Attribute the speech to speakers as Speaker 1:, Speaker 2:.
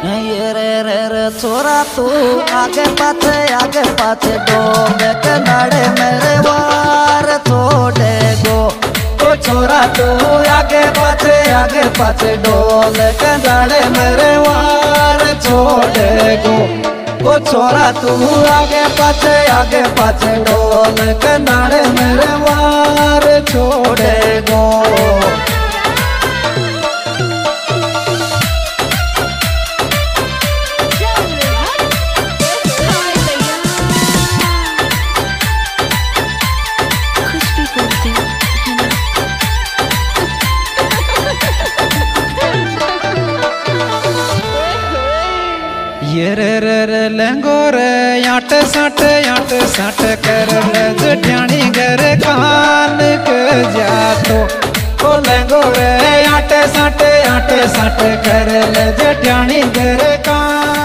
Speaker 1: ये रे छोरा तू आगे पाछे डोल कनाड़े मेरे वार छोड़े गो। ओ छोरा तू आगे पाछे डोल कनाड़े मेरे वार छोड़े गो। ओ छोरा तू आगे पाछे डोल कनाड़े मेरे वार छोड़े गो।
Speaker 2: ये रे लेंगो रे याट साट कर ले जठियाणी घर कान के जा तो। ओ लेंगो रे याट साट कर ले जठियाणी घर कान